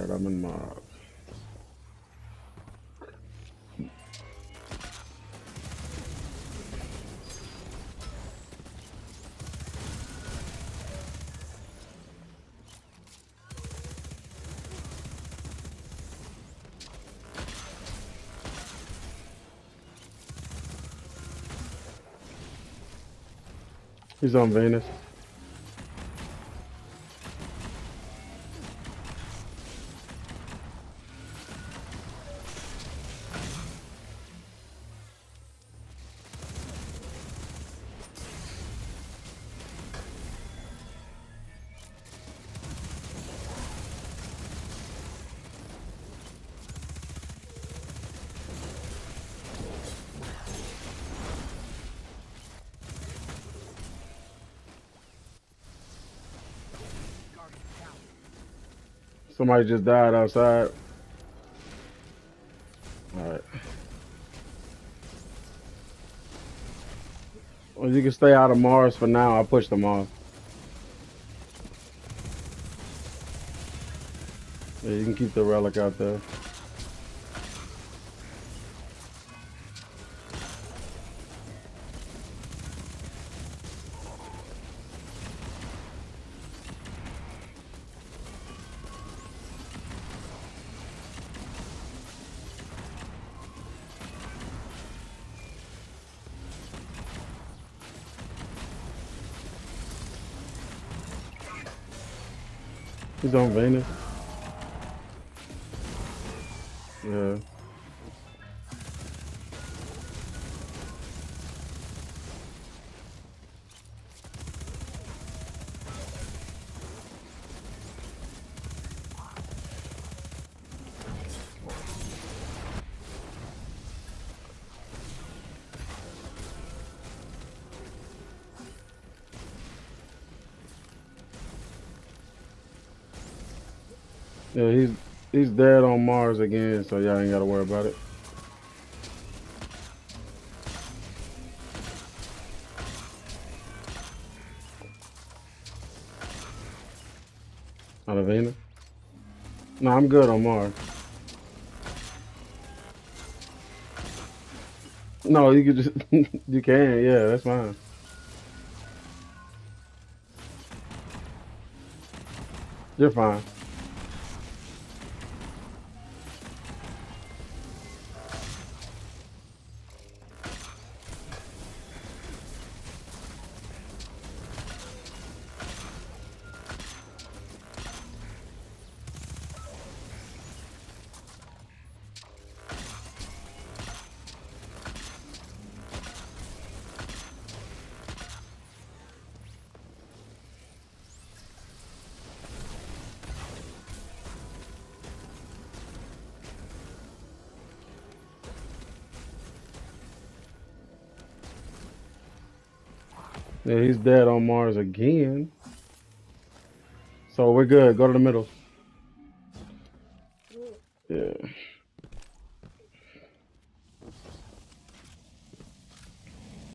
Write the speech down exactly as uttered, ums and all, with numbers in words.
Alright, I'm in mob. He's on Venus. Somebody just died outside. Alright. Well, you can stay out of Mars for now. I'll push them off. Yeah, you can keep the relic out there. He's on Venus. Yeah. Yeah, he's he's dead on Mars again, so y'all ain't gotta worry about it. Out of Venus? No, I'm good on Mars. No, you can just you can, yeah, that's fine. You're fine. Yeah, he's dead on Mars again. So we're good. Go to the middle. Yeah.